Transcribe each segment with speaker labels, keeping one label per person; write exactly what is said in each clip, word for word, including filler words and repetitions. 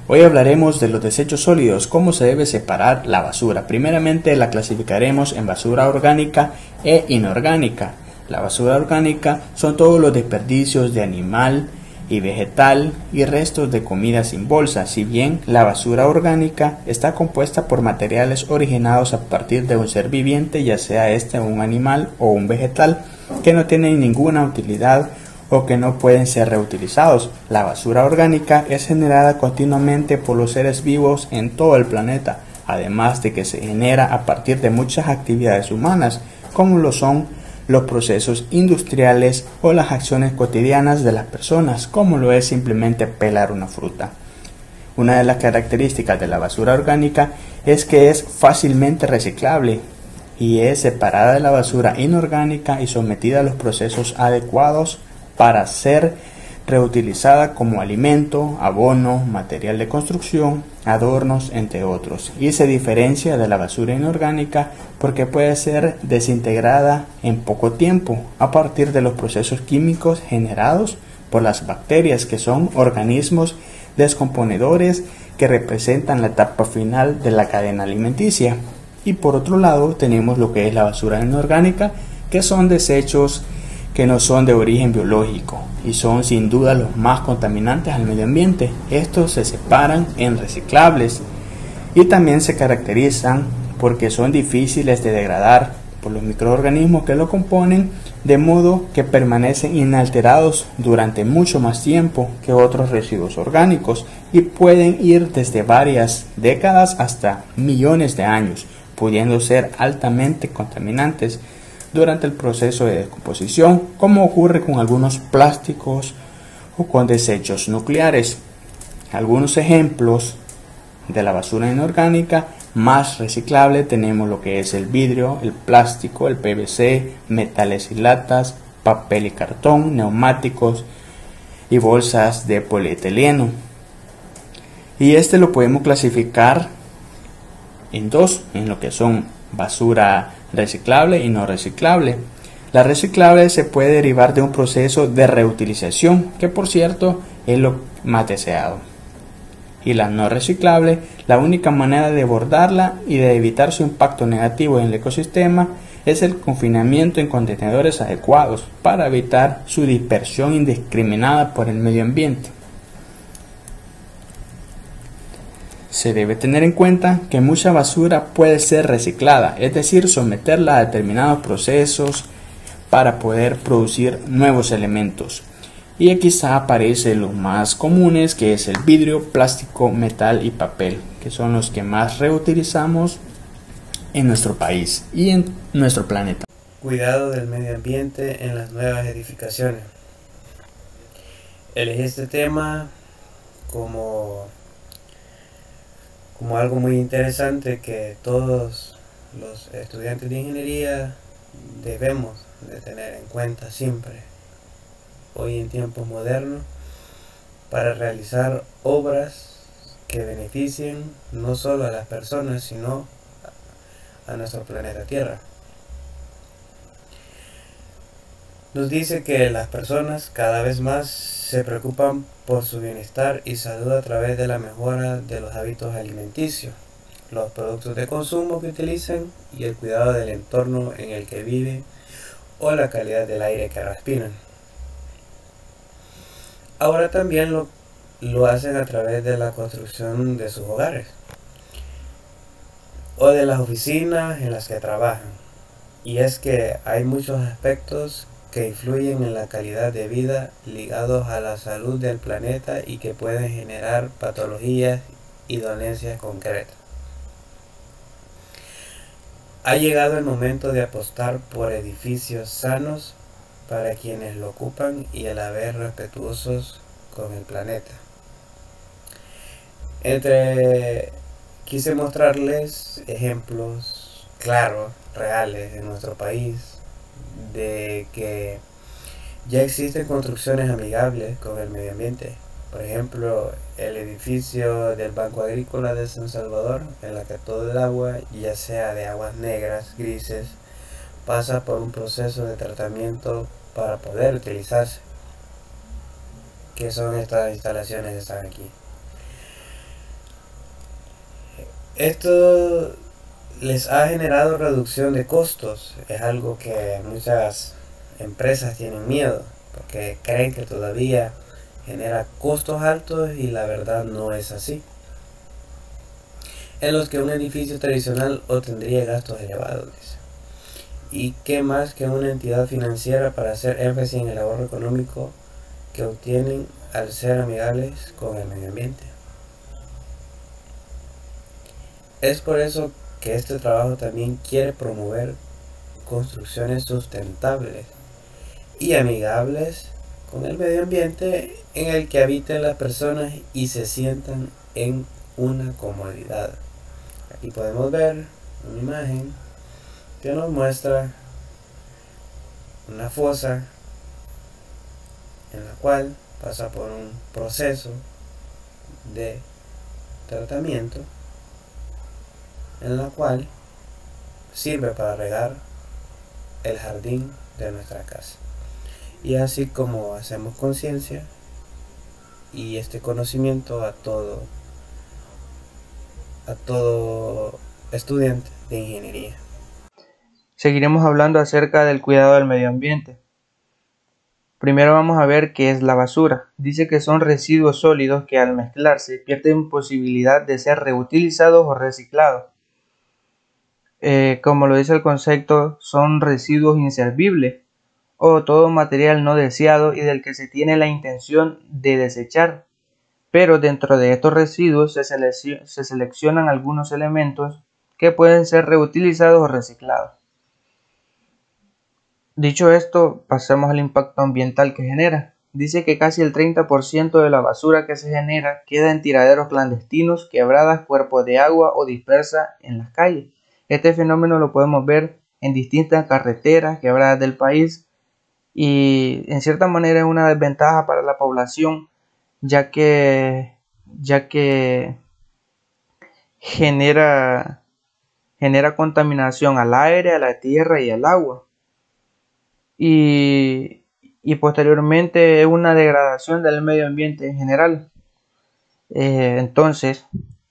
Speaker 1: Hoy hablaremos de los desechos sólidos, cómo se debe separar la basura. Primeramente la clasificaremos en basura orgánica e inorgánica. La basura orgánica son todos los desperdicios de animal y vegetal y restos de comida sin bolsa, si bien la basura orgánica está compuesta por materiales originados a partir de un ser viviente, ya sea este un animal o un vegetal, que no tienen ninguna utilidad o que no pueden ser reutilizados. La basura orgánica es generada continuamente por los seres vivos en todo el planeta, además de que se genera a partir de muchas actividades humanas, como lo son los procesos industriales o las acciones cotidianas de las personas, como lo es simplemente pelar una fruta. Una de las características de la basura orgánica es que es fácilmente reciclable y es separada de la basura inorgánica y sometida a los procesos adecuados para ser reutilizada como alimento, abono, material de construcción, adornos, entre otros, y se diferencia de la basura inorgánica porque puede ser desintegrada en poco tiempo a partir de los procesos químicos generados por las bacterias, que son organismos descomponedores que representan la etapa final de la cadena alimenticia. Y por otro lado tenemos lo que es la basura inorgánica, que son desechos que no son de origen biológico y son sin duda los más contaminantes al medio ambiente. Estos se separan en reciclables y también se caracterizan porque son difíciles de degradar por los microorganismos que lo componen, de modo que permanecen inalterados durante mucho más tiempo que otros residuos orgánicos y pueden ir desde varias décadas hasta millones de años, pudiendo ser altamente contaminantes durante el proceso de descomposición, como ocurre con algunos plásticos o con desechos nucleares. Algunos ejemplos de la basura inorgánica más reciclable tenemos lo que es el vidrio, el plástico, el P V C, metales y latas, papel y cartón, neumáticos y bolsas de polietileno. Y este lo podemos clasificar en dos, en lo que son basura reciclable y no reciclable. La reciclable se puede derivar de un proceso de reutilización, que por cierto es lo más deseado. Y la no reciclable, la única manera de abordarla y de evitar su impacto negativo en el ecosistema es el confinamiento en contenedores adecuados para evitar su dispersión indiscriminada por el medio ambiente. Se debe tener en cuenta que mucha basura puede ser reciclada, es decir, someterla a determinados procesos para poder producir nuevos elementos. Y aquí quizá aparecen los más comunes, que es el vidrio, plástico, metal y papel, que son los que más reutilizamos en nuestro país y en nuestro planeta.
Speaker 2: Cuidado del medio ambiente en las nuevas edificaciones. Elegí este tema como como algo muy interesante que todos los estudiantes de ingeniería debemos de tener en cuenta siempre, hoy en tiempos modernos, para realizar obras que beneficien no solo a las personas, sino a nuestro planeta Tierra. Nos dice que las personas cada vez más se preocupan por su bienestar y salud a través de la mejora de los hábitos alimenticios, los productos de consumo que utilizan y el cuidado del entorno en el que viven o la calidad del aire que respiran. Ahora también lo, lo hacen a través de la construcción de sus hogares o de las oficinas en las que trabajan. Y es que hay muchos aspectos que influyen en la calidad de vida ligados a la salud del planeta y que pueden generar patologías y dolencias concretas. Ha llegado el momento de apostar por edificios sanos para quienes lo ocupan y a la vez respetuosos con el planeta. Entre quise mostrarles ejemplos claros, reales en nuestro país, de que ya existen construcciones amigables con el medio ambiente. Por ejemplo, el edificio del Banco Agrícola de San Salvador, en la que todo el agua, ya sea de aguas negras, grises, pasa por un proceso de tratamiento para poder utilizarse, que son estas instalaciones que están aquí. Esto les ha generado reducción de costos. Es algo que muchas empresas tienen miedo porque creen que todavía genera costos altos y la verdad no es así. En los que un edificio tradicional obtendría gastos elevados, dice. ¿Y qué más que una entidad financiera para hacer énfasis en el ahorro económico que obtienen al ser amigables con el medio ambiente? Es por eso que este trabajo también quiere promover construcciones sustentables y amigables con el medio ambiente en el que habiten las personas y se sientan en una comodidad. Aquí podemos ver una imagen que nos muestra una fosa en la cual pasa por un proceso de tratamiento en la cual sirve para regar el jardín de nuestra casa. Y así como hacemos conciencia y este conocimiento a todo a todo estudiante de ingeniería.
Speaker 3: Seguiremos hablando acerca del cuidado del medio ambiente. Primero vamos a ver qué es la basura. Dice que son residuos sólidos que al mezclarse pierden posibilidad de ser reutilizados o reciclados. Eh, como lo dice el concepto, son residuos inservibles o todo material no deseado y del que se tiene la intención de desechar. Pero dentro de estos residuos se, selec- se seleccionan algunos elementos que pueden ser reutilizados o reciclados. Dicho esto, pasemos al impacto ambiental que genera. Dice que casi el treinta por ciento de la basura que se genera queda en tiraderos clandestinos, quebradas, cuerpos de agua o dispersa en las calles. Este fenómeno lo podemos ver en distintas carreteras, quebradas del país, y en cierta manera es una desventaja para la población, ya que, ya que genera, genera contaminación al aire, a la tierra y al agua. Y, y posteriormente una degradación del medio ambiente en general. Eh, entonces,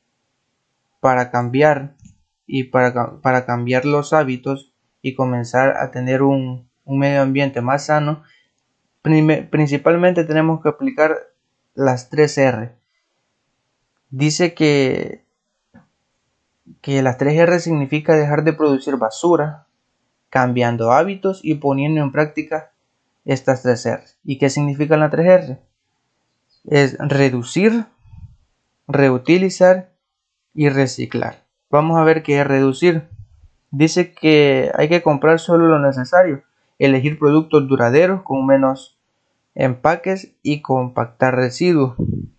Speaker 3: para cambiar y para, para cambiar los hábitos y comenzar a tener un, un medio ambiente más sano, prime, principalmente tenemos que aplicar las tres R. Dice que, que las tres R significa dejar de producir basura, cambiando hábitos y poniendo en práctica estas tres R. ¿Y qué significan las tres R? Es reducir, reutilizar y reciclar. Vamos a ver qué es reducir. Dice que hay que comprar solo lo necesario, elegir productos duraderos con menos empaques y compactar residuos.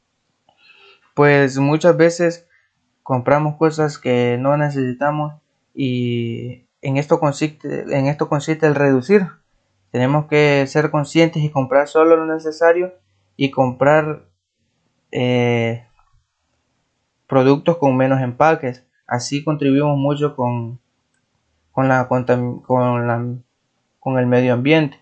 Speaker 3: Pues muchas veces compramos cosas que no necesitamos y en esto consiste, en esto consiste el reducir. Tenemos que ser conscientes y comprar solo lo necesario y comprar eh, productos con menos empaques. Así contribuimos mucho con, con, la, con, la, con el medio ambiente.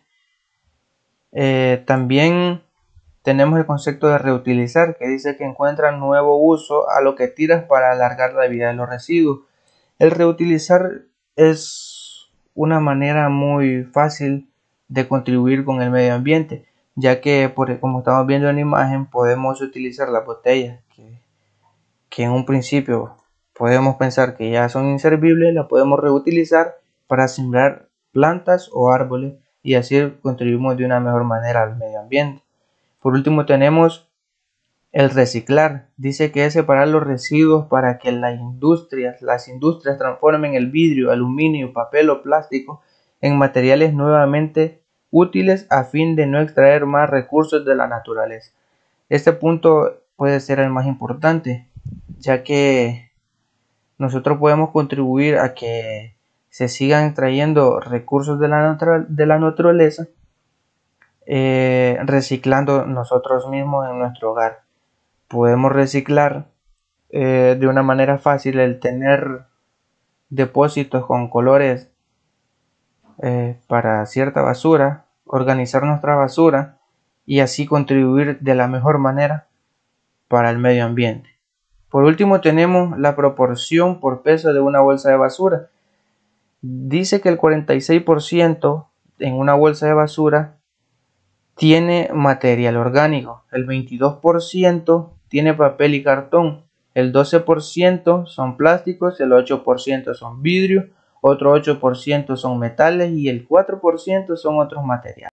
Speaker 3: Eh, también tenemos el concepto de reutilizar, que dice que encuentra nuevo uso a lo que tiras para alargar la vida de los residuos. El reutilizar es una manera muy fácil de contribuir con el medio ambiente, ya que por, como estamos viendo en la imagen podemos utilizar las botellas que, que en un principio podemos pensar que ya son inservibles, las podemos reutilizar para sembrar plantas o árboles y así contribuimos de una mejor manera al medio ambiente. Por último tenemos el reciclar. Dice que es separar los residuos para que las industrias, las industrias transformen el vidrio, aluminio, papel o plástico en materiales nuevamente útiles a fin de no extraer más recursos de la naturaleza. Este punto puede ser el más importante, ya que nosotros podemos contribuir a que se sigan extrayendo recursos de la, natura- de la naturaleza, eh, reciclando nosotros mismos en nuestro hogar. Podemos reciclar eh, de una manera fácil el tener depósitos con colores eh, para cierta basura, organizar nuestra basura y así contribuir de la mejor manera para el medio ambiente. Por último tenemos la proporción por peso de una bolsa de basura. Dice que el cuarenta y seis por ciento en una bolsa de basura tiene material orgánico, el veintidós por ciento tiene papel y cartón, el doce por ciento son plásticos, el ocho por ciento son vidrio, otro ocho por ciento son metales y el cuatro por ciento son otros materiales.